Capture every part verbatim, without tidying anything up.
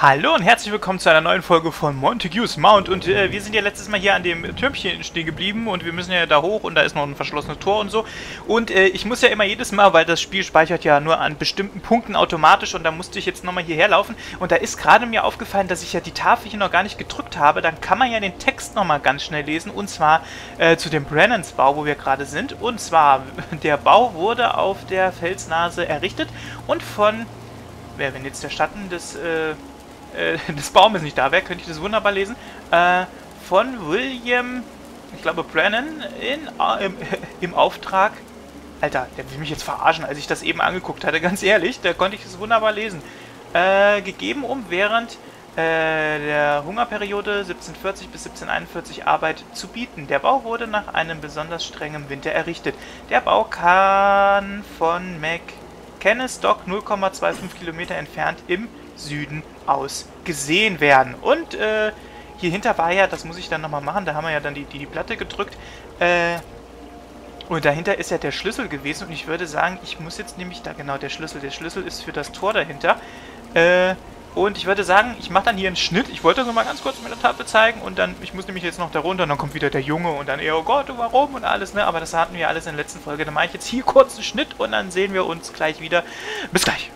Hallo und herzlich willkommen zu einer neuen Folge von Montague's Mount und äh, wir sind ja letztes Mal hier an dem Türmchen stehen geblieben und wir müssen ja da hoch und da ist noch ein verschlossenes Tor und so und äh, ich muss ja immer jedes Mal, weil das Spiel speichert ja nur an bestimmten Punkten automatisch und da musste ich jetzt nochmal hierher laufen und da ist gerade mir aufgefallen, dass ich ja die Tafel hier noch gar nicht gedrückt habe, dann kann man ja den Text nochmal ganz schnell lesen und zwar äh, zu dem Brennans Bau, wo wir gerade sind und zwar, der Bau wurde auf der Felsnase errichtet und von, wer wenn jetzt der Schatten des äh, des Baumes nicht da wäre, könnte ich das wunderbar lesen, äh, von William, ich glaube Brennan, in, äh, im, im Auftrag, Alter, der will mich jetzt verarschen, als ich das eben angeguckt hatte, ganz ehrlich, da konnte ich das wunderbar lesen, äh, gegeben, um während äh, der Hungerperiode siebzehnhundertvierzig bis siebzehnhunderteinundvierzig Arbeit zu bieten. Der Bau wurde nach einem besonders strengen Winter errichtet. Der Bau kann von McKennis-Dock null Komma fünfundzwanzig Kilometer entfernt im Süden aus gesehen werden. Und äh, hier hinter war ja, das muss ich dann nochmal machen, da haben wir ja dann die, die, die Platte gedrückt. Äh, und dahinter ist ja der Schlüssel gewesen und ich würde sagen, ich muss jetzt nämlich, da genau der Schlüssel, der Schlüssel ist für das Tor dahinter. Äh, und ich würde sagen, ich mache dann hier einen Schnitt, ich wollte das nur mal ganz kurz mit der Tafel zeigen und dann, ich muss nämlich jetzt noch da runter und dann kommt wieder der Junge und dann, oh Gott, warum und alles, ne, aber das hatten wir alles in der letzten Folge. Dann mache ich jetzt hier kurz einen Schnitt und dann sehen wir uns gleich wieder. Bis gleich!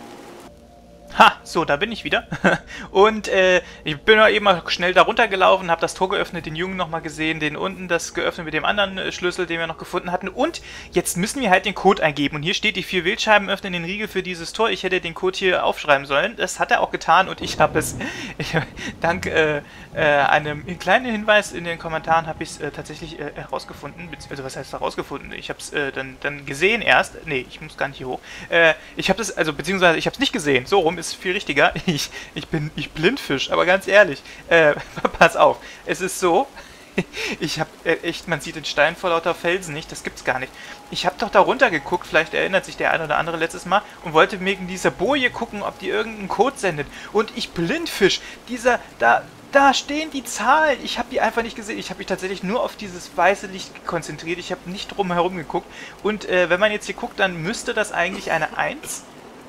Ha, so, da bin ich wieder. Und äh, ich bin mal eben mal schnell da runtergelaufen, habe das Tor geöffnet, den Jungen nochmal gesehen, den unten das geöffnet mit dem anderen äh, Schlüssel, den wir noch gefunden hatten. Und jetzt müssen wir halt den Code eingeben. Und hier steht, die vier Wählscheiben öffnen den Riegel für dieses Tor. Ich hätte den Code hier aufschreiben sollen. Das hat er auch getan und ich habe es, ich, dank äh, äh, einem kleinen Hinweis in den Kommentaren, habe ich es äh, tatsächlich äh, herausgefunden. Also was heißt herausgefunden? Ich habe es äh, dann, dann gesehen erst. Nee, ich muss gar nicht hier hoch. Äh, ich habe das, also beziehungsweise ich habe es nicht gesehen. So rum ist viel richtiger. Ich, ich bin ich Blindfisch, aber ganz ehrlich, äh, pass auf, es ist so, ich habe äh, echt, man sieht den Stein vor lauter Felsen nicht, das gibt's gar nicht. Ich habe doch da runter geguckt, vielleicht erinnert sich der eine oder andere letztes Mal, und wollte wegen dieser Boje gucken, ob die irgendeinen Code sendet. Und ich Blindfisch, dieser, da, da stehen die Zahlen, ich habe die einfach nicht gesehen, ich habe mich tatsächlich nur auf dieses weiße Licht konzentriert, ich habe nicht drumherum geguckt. Und äh, wenn man jetzt hier guckt, dann müsste das eigentlich eine eins,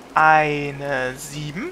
eine sieben,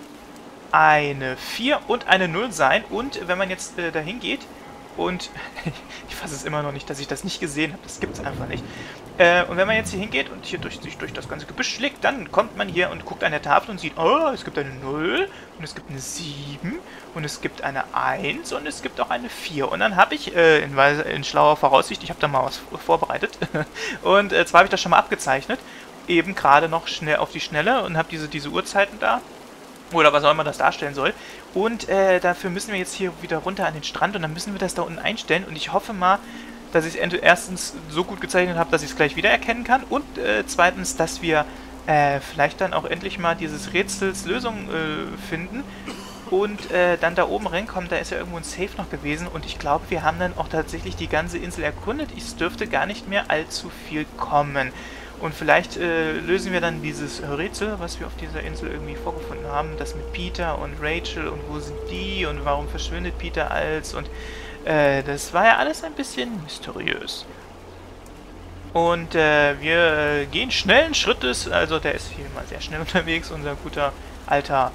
eine vier und eine null sein. Und wenn man jetzt äh, dahin geht und ich fasse es immer noch nicht, dass ich das nicht gesehen habe, das gibt es einfach nicht. Äh, und wenn man jetzt hier hingeht und hier durch, sich durch das ganze Gebüsch schlägt, dann kommt man hier und guckt an der Tafel und sieht, oh, es gibt eine null und es gibt eine sieben und es gibt eine eins und es gibt auch eine vier. Und dann habe ich äh, in, in schlauer Voraussicht, ich habe da mal was vorbereitet und äh, zwar habe ich das schon mal abgezeichnet, eben gerade noch schnell auf die Schnelle und habe diese, diese Uhrzeiten da. Oder was auch immer das darstellen soll. Und äh, dafür müssen wir jetzt hier wieder runter an den Strand und dann müssen wir das da unten einstellen. Und ich hoffe mal, dass ich es erstens so gut gezeichnet habe, dass ich es gleich wiedererkennen kann. Und äh, zweitens, dass wir äh, vielleicht dann auch endlich mal dieses Rätsels Lösung äh, finden. Und äh, dann da oben reinkommen, da ist ja irgendwo ein Safe noch gewesen. Und ich glaube, wir haben dann auch tatsächlich die ganze Insel erkundet. Es dürfte gar nicht mehr allzu viel kommen. Und vielleicht äh, lösen wir dann dieses Rätsel, was wir auf dieser Insel irgendwie vorgefunden haben. Das mit Peter und Rachel und wo sind die und warum verschwindet Peter als. Und äh, das war ja alles ein bisschen mysteriös. Und äh, wir äh, gehen schnellen Schrittes. Also der ist hier mal sehr schnell unterwegs, unser guter alter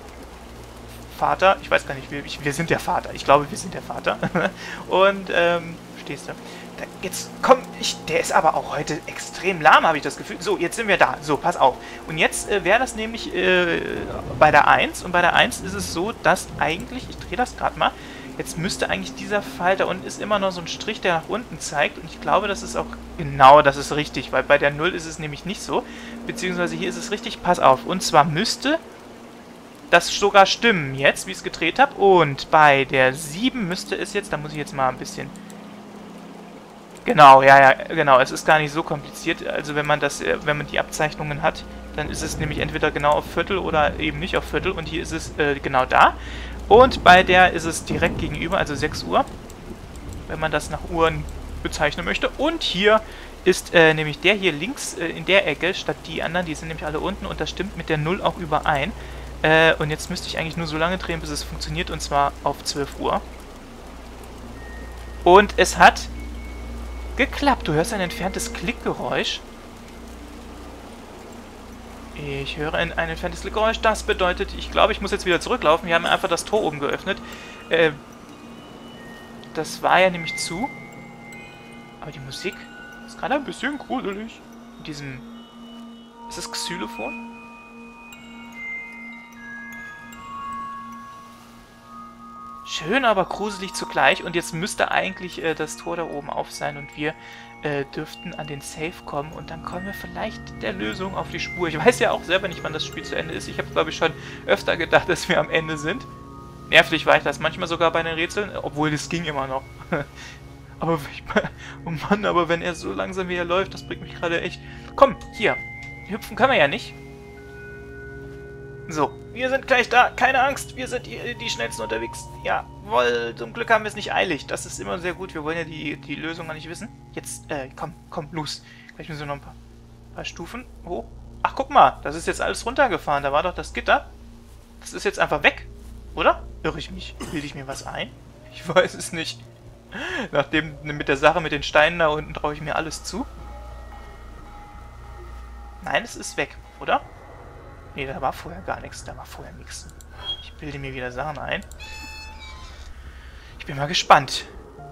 Vater. Ich weiß gar nicht, wir, ich, wir sind der Vater. Ich glaube, wir sind der Vater. Und ähm, stehst du? Da, jetzt komm, ich, der ist aber auch heute extrem lahm, habe ich das Gefühl. So, jetzt sind wir da. So, pass auf. Und jetzt äh, wäre das nämlich äh, bei der eins. Und bei der eins ist es so, dass eigentlich, ich drehe das gerade mal, jetzt müsste eigentlich dieser Pfeil, da unten ist immer noch so ein Strich, der nach unten zeigt. Und ich glaube, das ist auch genau, das ist richtig, weil bei der null ist es nämlich nicht so. Beziehungsweise hier ist es richtig, pass auf. Und zwar müsste das sogar stimmen jetzt, wie ich es gedreht habe. Und bei der sieben müsste es jetzt, da muss ich jetzt mal ein bisschen... Genau, ja, ja, genau. Es ist gar nicht so kompliziert. Also wenn man das, wenn man die Abzeichnungen hat, dann ist es nämlich entweder genau auf Viertel oder eben nicht auf Viertel. Und hier ist es äh, genau da. Und bei der ist es direkt gegenüber, also sechs Uhr, wenn man das nach Uhren bezeichnen möchte. Und hier ist äh, nämlich der hier links äh, in der Ecke, statt die anderen, die sind nämlich alle unten. Und das stimmt mit der null auch überein. Äh, und jetzt müsste ich eigentlich nur so lange drehen, bis es funktioniert. Und zwar auf zwölf Uhr. Und es hat... geklappt. Du hörst ein entferntes Klickgeräusch. Ich höre ein, ein entferntes Geräusch. Das bedeutet, ich glaube, ich muss jetzt wieder zurücklaufen. Wir haben einfach das Tor oben geöffnet. Äh, das war ja nämlich zu. Aber die Musik ist gerade ein bisschen gruselig. Mit diesem... Ist das Xylophon? Schön, aber gruselig zugleich. Und jetzt müsste eigentlich äh, das Tor da oben auf sein und wir äh, dürften an den Safe kommen. Und dann kommen wir vielleicht der Lösung auf die Spur. Ich weiß ja auch selber nicht, wann das Spiel zu Ende ist. Ich habe, glaube ich, schon öfter gedacht, dass wir am Ende sind. Nervlich war ich das manchmal sogar bei den Rätseln, obwohl das ging immer noch. Aber ich, oh Mann, aber wenn er so langsam wie er läuft, das bringt mich gerade echt... Komm, hier. Hüpfen können wir ja nicht. So, wir sind gleich da. Keine Angst, wir sind die, die schnellsten unterwegs. Jawohl, zum Glück haben wir es nicht eilig. Das ist immer sehr gut. Wir wollen ja die, die Lösung noch nicht wissen. Jetzt, äh, komm, komm, los. Gleich müssen wir noch ein paar, paar Stufen hoch. Ach, guck mal, das ist jetzt alles runtergefahren. Da war doch das Gitter. Das ist jetzt einfach weg, oder? Irre ich mich? Bilde ich mir was ein? Ich weiß es nicht. Nachdem mit der Sache mit den Steinen da unten traue ich mir alles zu. Nein, es ist weg, oder? Nee, da war vorher gar nichts. Da war vorher nichts. Ich bilde mir wieder Sachen ein. Ich bin mal gespannt.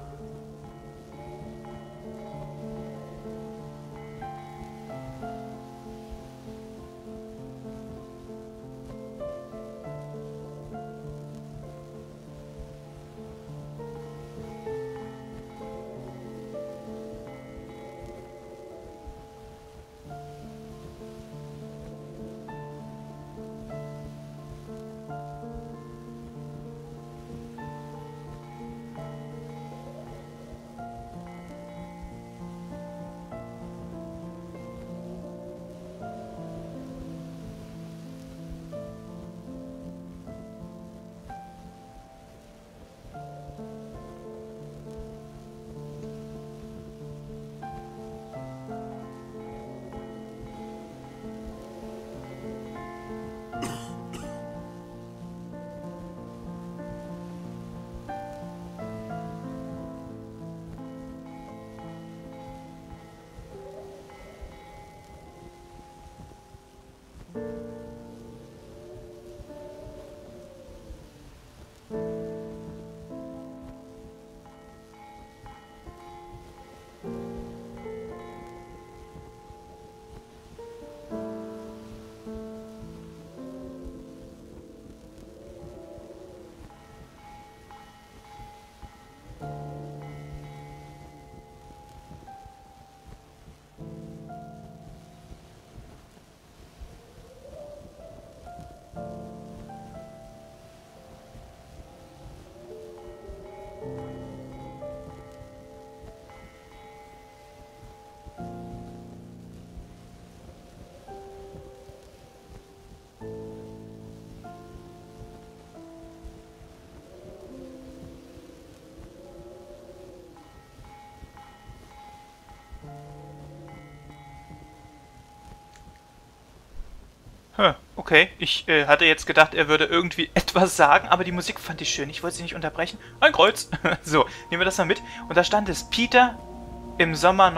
Hm, okay. Ich äh, hatte jetzt gedacht, er würde irgendwie etwas sagen, aber die Musik fand ich schön. Ich wollte sie nicht unterbrechen. Ein Kreuz. So, nehmen wir das mal mit. Und da stand es Peter im Sommer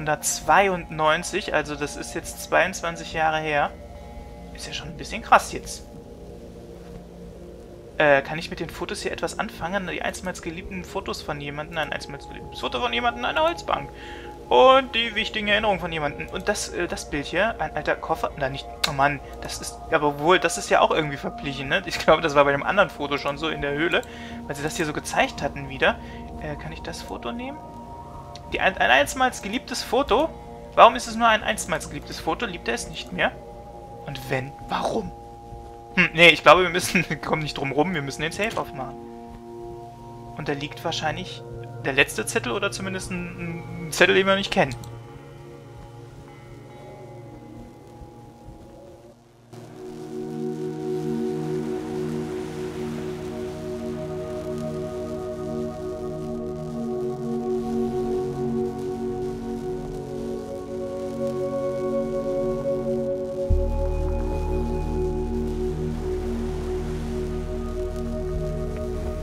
neunzehnhundertzweiundneunzig. Also das ist jetzt zweiundzwanzig Jahre her. Ist ja schon ein bisschen krass jetzt. Äh, kann ich mit den Fotos hier etwas anfangen? Die einstmals geliebten Fotos von jemandem. Ein einstmals geliebtes Foto von jemandem, eine Holzbank. Und die wichtigen Erinnerungen von jemandem. Und das, äh, das Bild hier, ein alter Koffer. Nein, nicht. Oh Mann, das ist. Aber wohl, das ist ja auch irgendwie verblichen, ne? Ich glaube, das war bei dem anderen Foto schon so in der Höhle. Weil sie das hier so gezeigt hatten wieder. Äh, kann ich das Foto nehmen? Die, ein, ein einstmals geliebtes Foto? Warum ist es nur ein einstmals geliebtes Foto? Liebt er es nicht mehr? Und wenn, warum? Hm, nee, ich glaube, wir müssen. Wir kommen nicht drum rum, wir müssen den Safe aufmachen. Und da liegt wahrscheinlich der letzte Zettel oder zumindest ein, ein Zettel, den wir nicht kennen.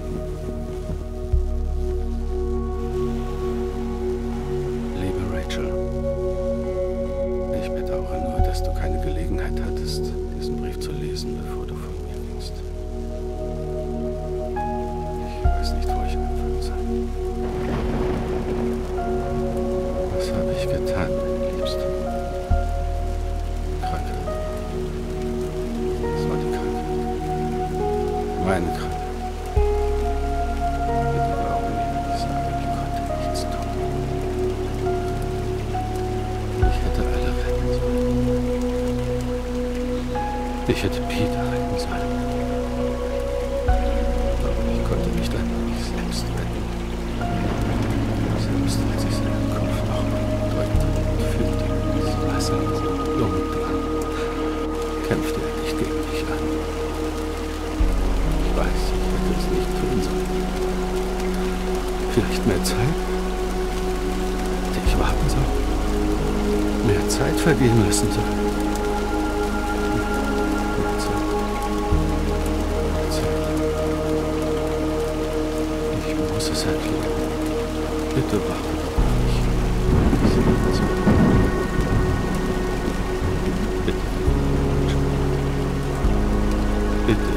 Liebe Rachel, Meine Treppe. Bitte glaube mir, wenn ich sage, ich konnte nichts tun. Ich hätte alle retten sollen. Ich hätte Peter retten sollen. Aber ich konnte mich dann nicht selbst retten. Selbst als ich seinen Kopf noch mal drückte und fühlte, das Wasser in seinen Lungen drang, kämpfte er nicht gegen mich an. Ich weiß, ich hätte es nicht tun sollen. Vielleicht mehr Zeit? Hätte ich warten sollen? Mehr Zeit vergehen lassen sollen? Mehr Zeit. Mehr Zeit. Ich muss es erklären. Bitte warte auf mich. Sieh mir zu. Bitte. Bitte.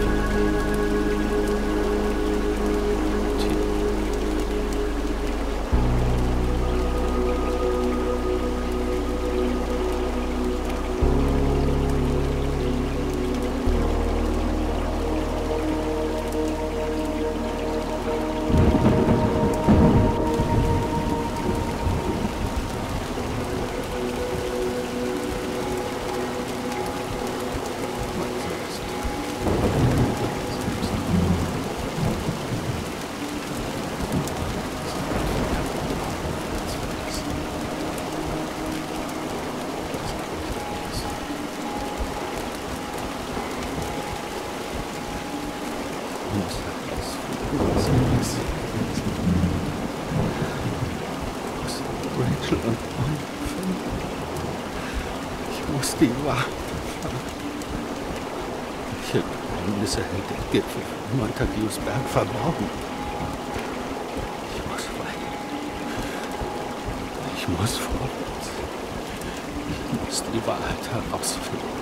Rachel und Bonnie finden. Ich muss die Wahrheit erfahren. Welche Geheimnisse hält der Gipfel von Montagues Berg verborgen? Ich muss weiter. Ich muss vorwärts. Ich muss die Wahrheit herausfinden.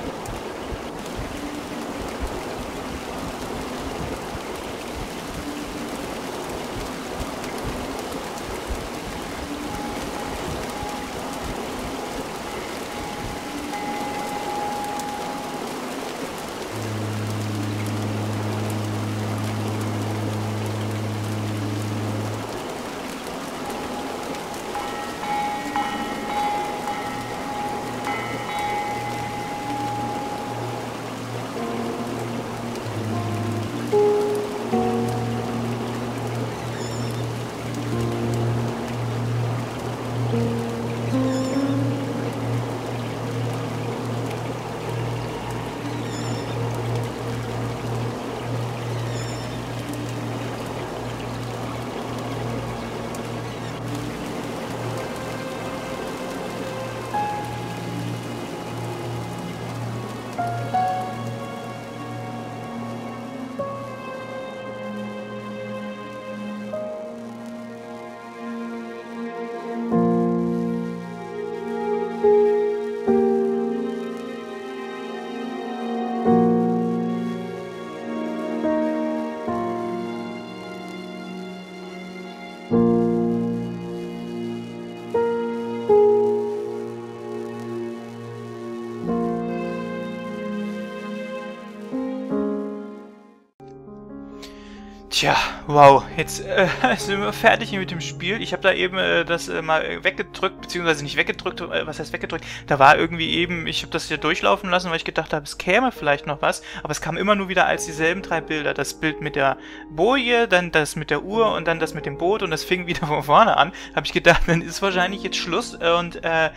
Tja, wow, jetzt äh, sind wir fertig hier mit dem Spiel. Ich habe da eben äh, das äh, mal weggedrückt, beziehungsweise nicht weggedrückt, äh, was heißt weggedrückt? Da war irgendwie eben, ich habe das hier durchlaufen lassen, weil ich gedacht habe, es käme vielleicht noch was, aber es kam immer nur wieder als dieselben drei Bilder. Das Bild mit der Boje, dann das mit der Uhr und dann das mit dem Boot und das fing wieder von vorne an. Habe ich gedacht, dann ist wahrscheinlich jetzt Schluss und äh,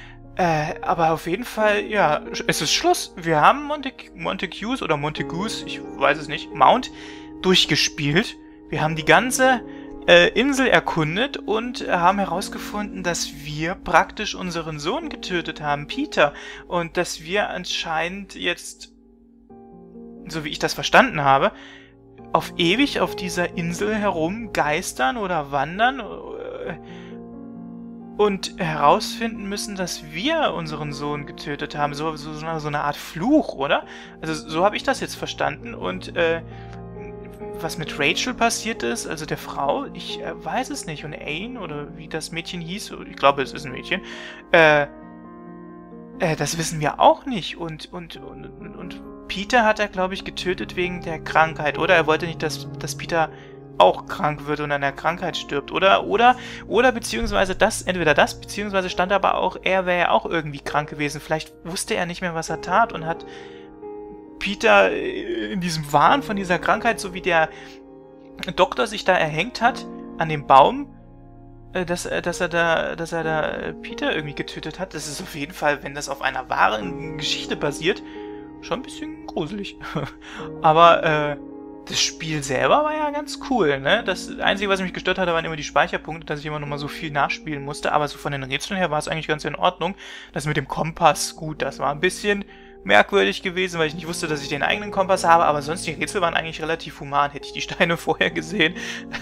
Äh, aber auf jeden Fall, ja, es ist Schluss. Wir haben Montague, Montagues oder Montagues, ich weiß es nicht, Mount durchgespielt. Wir haben die ganze äh, Insel erkundet und äh, haben herausgefunden, dass wir praktisch unseren Sohn getötet haben, Peter. Und dass wir anscheinend jetzt, so wie ich das verstanden habe, auf ewig auf dieser Insel herumgeistern oder wandern äh, und herausfinden müssen, dass wir unseren Sohn getötet haben. So, so, so eine Art Fluch, oder? Also so habe ich das jetzt verstanden. Und äh, was mit Rachel passiert ist, also der Frau, ich äh, weiß es nicht. Und Ain, oder wie das Mädchen hieß, ich glaube, es ist ein Mädchen, äh, äh, das wissen wir auch nicht. Und, und, und, und Peter hat er, glaube ich, getötet wegen der Krankheit, oder? Er wollte nicht, dass, dass Peter auch krank wird und an der Krankheit stirbt, oder? Oder, oder beziehungsweise das, entweder das, beziehungsweise stand aber auch, er wäre ja auch irgendwie krank gewesen. Vielleicht wusste er nicht mehr, was er tat und hat Peter in diesem Wahn von dieser Krankheit, so wie der Doktor sich da erhängt hat an dem Baum, dass, dass er da, dass er da Peter irgendwie getötet hat. Das ist auf jeden Fall, wenn das auf einer wahren Geschichte basiert, schon ein bisschen gruselig. Aber äh, das Spiel selber war ja ganz cool, ne? Das Einzige, was mich gestört hatte, waren immer die Speicherpunkte, dass ich immer noch mal so viel nachspielen musste. Aber so von den Rätseln her war es eigentlich ganz in Ordnung. Das mit dem Kompass, gut, das war ein bisschen merkwürdig gewesen, weil ich nicht wusste, dass ich den eigenen Kompass habe, aber sonst die Rätsel waren eigentlich relativ human. Hätte ich die Steine vorher gesehen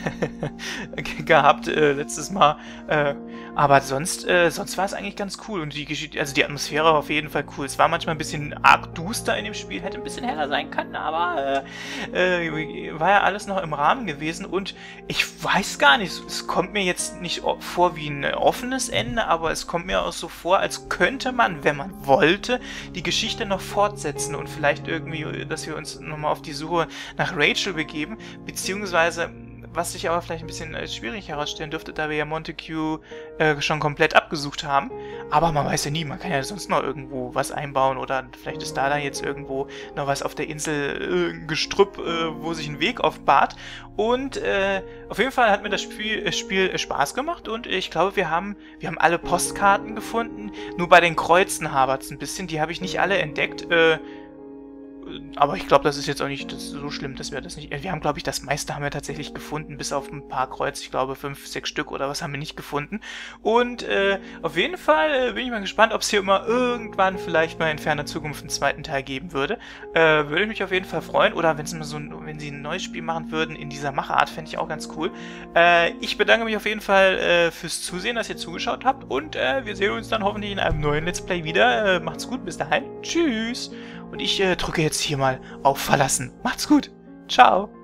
gehabt, äh, letztes Mal. Äh, aber sonst, äh, sonst war es eigentlich ganz cool und die Geschichte, also die Atmosphäre war auf jeden Fall cool. Es war manchmal ein bisschen arg duster in dem Spiel, hätte ein bisschen heller sein können, aber äh, äh, war ja alles noch im Rahmen gewesen und ich weiß gar nicht, es kommt mir jetzt nicht vor wie ein offenes Ende, aber es kommt mir auch so vor, als könnte man, wenn man wollte, die Geschichte noch fortsetzen und vielleicht irgendwie, dass wir uns nochmal auf die Suche nach Rachel begeben, beziehungsweise, was sich aber vielleicht ein bisschen äh, schwierig herausstellen dürfte, da wir ja Montague äh, schon komplett abgesucht haben, aber man weiß ja nie, man kann ja sonst noch irgendwo was einbauen oder vielleicht ist da dann jetzt irgendwo noch was auf der Insel, äh, Gestrüpp, äh, wo sich ein Weg aufbahrt und äh, auf jeden Fall hat mir das Spiel, äh, Spiel äh, Spaß gemacht und ich glaube, wir haben, wir haben alle Postkarten gefunden, nur bei den Kreuzen hapert es ein bisschen, die habe ich nicht alle entdeckt, äh, aber ich glaube, das ist jetzt auch nicht das so schlimm, dass wir das nicht... Wir haben, glaube ich, das meiste haben wir tatsächlich gefunden, bis auf ein paar Kreuze. Ich glaube, fünf, sechs Stück oder was haben wir nicht gefunden. Und äh, auf jeden Fall äh, bin ich mal gespannt, ob es hier immer irgendwann vielleicht mal in ferner Zukunft einen zweiten Teil geben würde. Äh, würde ich mich auf jeden Fall freuen. Oder wenn mal so ein, wenn sie ein neues Spiel machen würden in dieser Machart, fände ich auch ganz cool. Äh, ich bedanke mich auf jeden Fall äh, fürs Zusehen, dass ihr zugeschaut habt. Und äh, wir sehen uns dann hoffentlich in einem neuen Let's Play wieder. Äh, macht's gut, bis dahin. Tschüss. Und ich äh, drücke jetzt hier mal auf Verlassen. Macht's gut. Ciao.